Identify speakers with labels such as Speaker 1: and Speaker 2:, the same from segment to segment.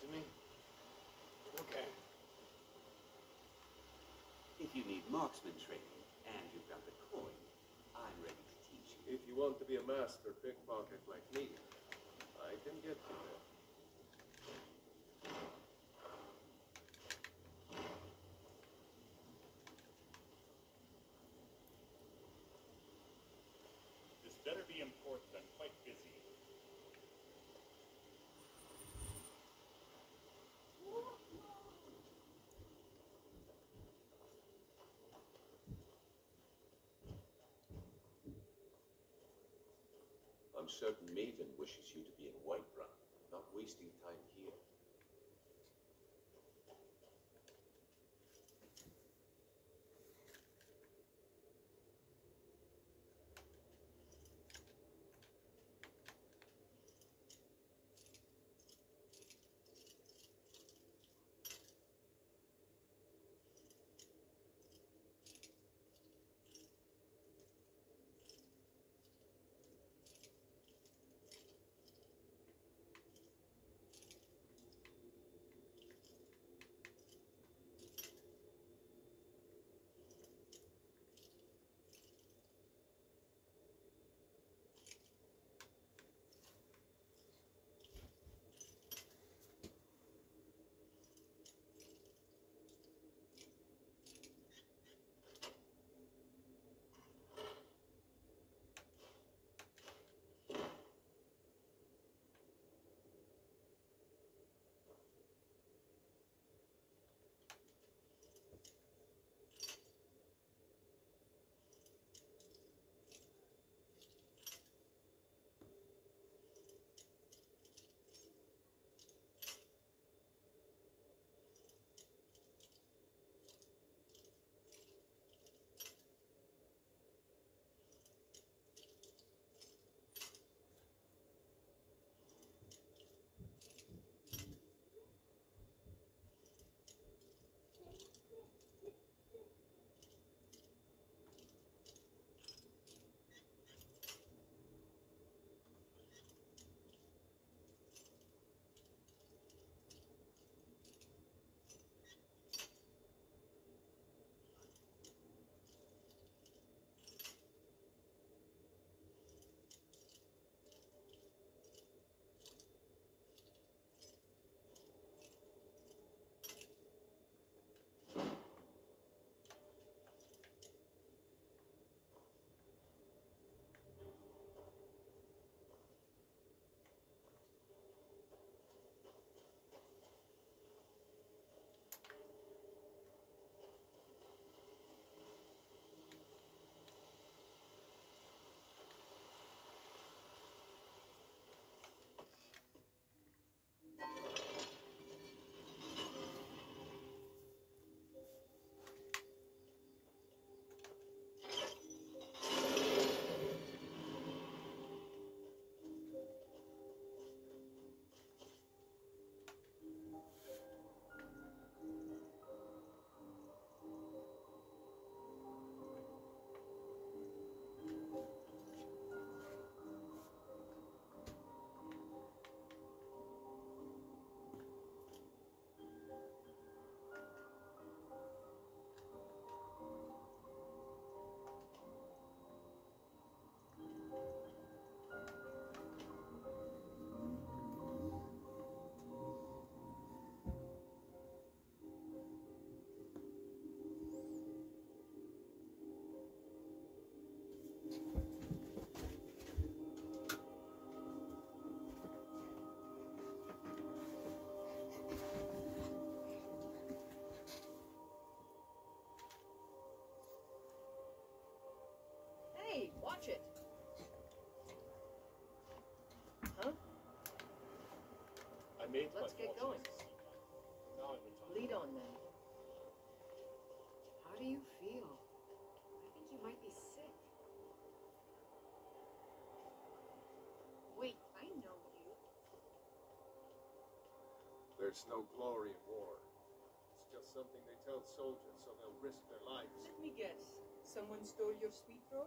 Speaker 1: to me? Okay.
Speaker 2: If you need marksman training and you've got the coin, I'm ready to teach you.
Speaker 3: If you want to be a master pickpocket like me, I can get you there.
Speaker 4: This better be important. I'm quite busy.
Speaker 5: I'm certain Maven wishes you to be in Whiterun, not wasting time here.
Speaker 6: Hey, watch it. Huh?
Speaker 4: I made
Speaker 6: Let's
Speaker 4: my
Speaker 6: get going.
Speaker 4: fortunes. Now I'm retired.
Speaker 6: Lead on then. How do you feel? I think you might be sick. Wait, I know you.
Speaker 3: There's no glory in war. It's just something they tell soldiers so they'll risk their lives.
Speaker 7: Let me guess. Someone stole your sweet roll?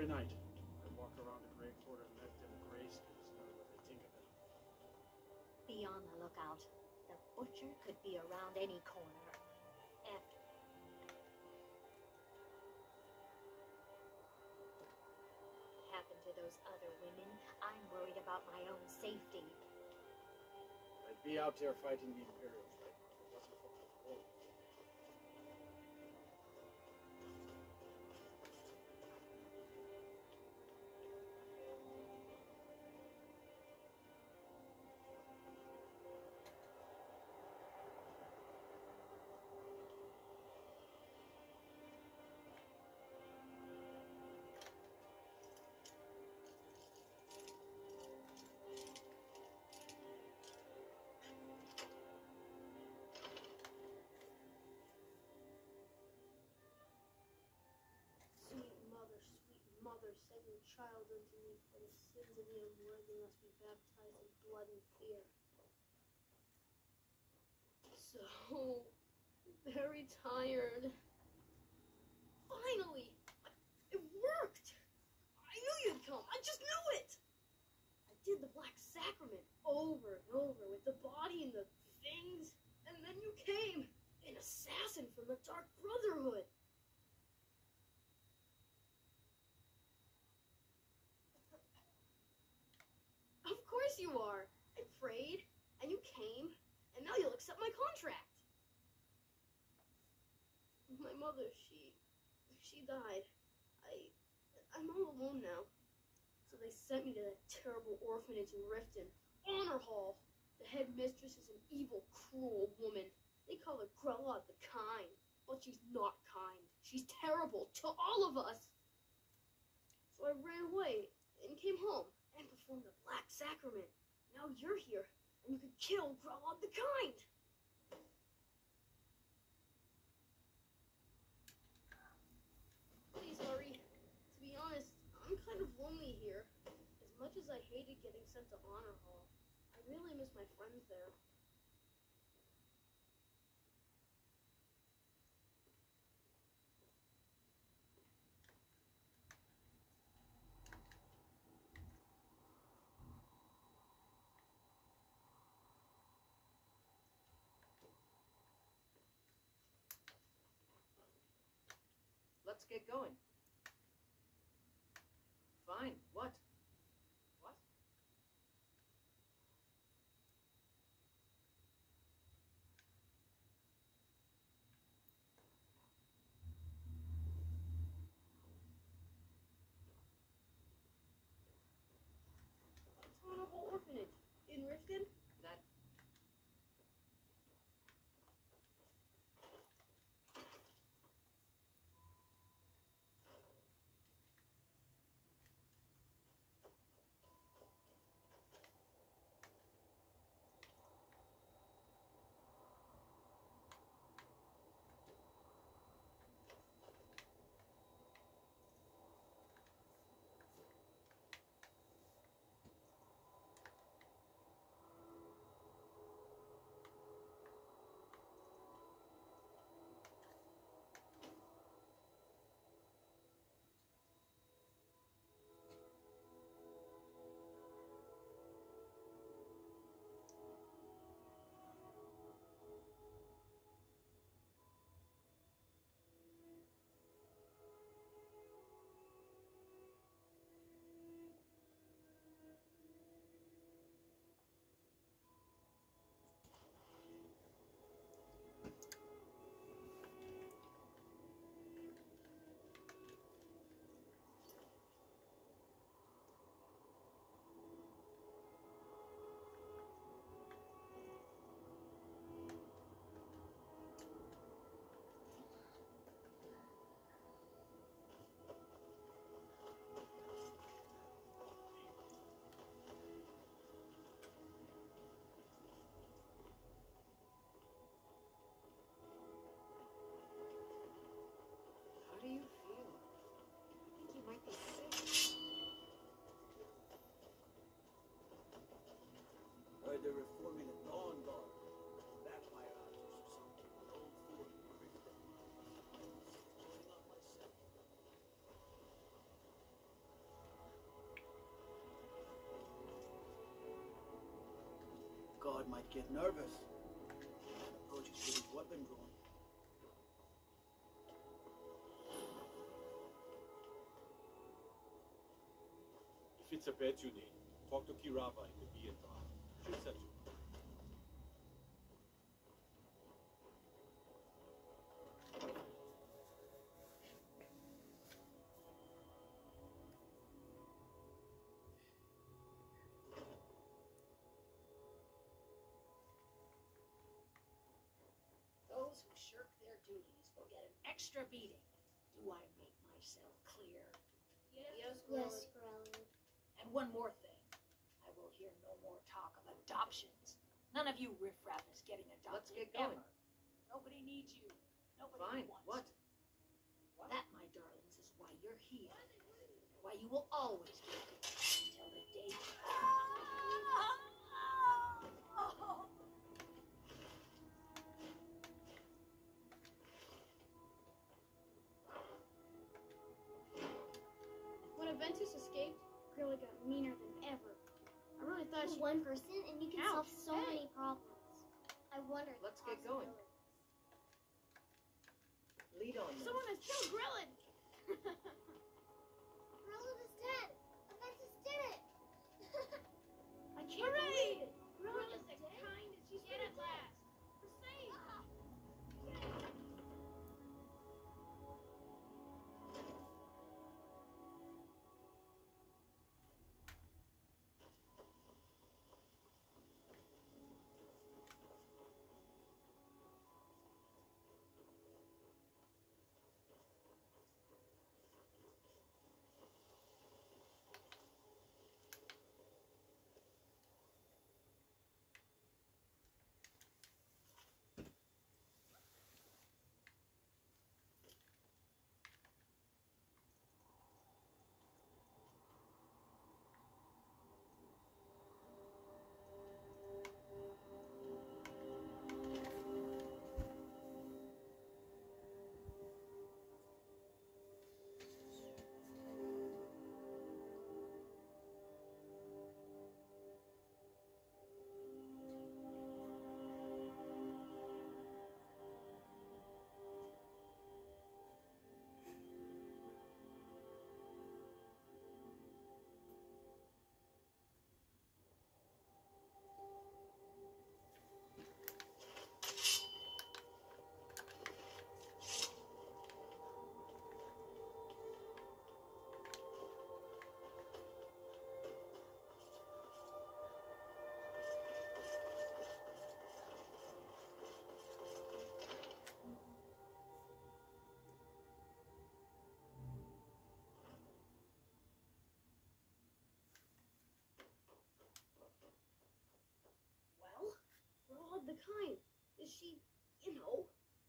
Speaker 1: night. I walk around the gray quarter and let them grayscales know what I think of them.
Speaker 8: Be on the lookout. The butcher could be around any corner. After. Happened to those other women, I'm worried about my own safety.
Speaker 1: I'd be out there fighting the Imperials right now if it wasn't for the war.
Speaker 9: Sweet mother, send your child unto me, for the sins of the unworthy must be baptized in blood and fear. So very tired. Finally! It worked! I knew you'd come! I just knew it! I did the Black Sacrament over and over with the body and the things, and then you came! An assassin from the Dark Brotherhood! Of course you are! I prayed, and you came, and now you'll accept my contract! My mother, she died. I'm all alone now. So they sent me to that terrible orphanage in Riften, Honor Hall. The headmistress is an evil, cruel woman. They call her Grella the Kind, but she's not kind. She's terrible to all of us. So I ran away and came home and performed the Black Sacrament. Now you're here, and you can kill Grella the Kind. Please hurry. To be honest, I'm kind of lonely here. As much as I hated getting sent to Honor Hall, I really miss my friends there.
Speaker 10: Let's get going. Fine. What? What?
Speaker 9: It's Honorable Orphanage in Riften.
Speaker 10: That...
Speaker 6: How do you feel? I think you might be sick.
Speaker 2: Heard they're reforming a Dawn Guard. Vampire hunters or something. An old fort in Riften. Join up myself.
Speaker 1: guard might get nervous. Approach his with his weapon drawn.
Speaker 3: If it's a bed you need, talk to Kirava in the Bietar. She'll set you.
Speaker 8: Those who shirk their duties will get an extra beating. Do I make myself clear?
Speaker 9: Yes,
Speaker 11: Yes, Growly.
Speaker 8: And one more thing. I will hear no more talk of adoptions. None of you riffraff is getting
Speaker 10: Let's
Speaker 8: adopted
Speaker 10: get going.
Speaker 8: ever. Nobody needs you. Nobody
Speaker 10: Fine.
Speaker 8: wants
Speaker 10: What?
Speaker 8: you. That, my darlings, is why you're here. Why you will always be here until the day.
Speaker 9: When Aventus escaped, Grilla got meaner than ever. I really thought she...
Speaker 11: One person, and you can
Speaker 9: Ouch,
Speaker 11: solve so
Speaker 9: hey.
Speaker 11: many problems. I wonder. the
Speaker 10: Let's get going.
Speaker 11: possibilities.
Speaker 10: Lead on then.
Speaker 9: Someone has killed Grillin!
Speaker 11: Grillin is dead. Aventus did it.
Speaker 9: I can't believe it! Grillin is the kindest. She's dead at last. The same. The kind. Is she, you know?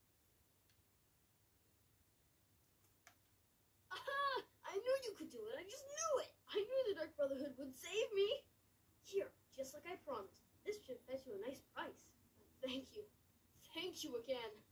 Speaker 9: Aha! I knew you could do it. I just knew it. I knew the Dark Brotherhood would save me. Here, just like I promised. This should fetch you a nice price. Thank you. Thank you again.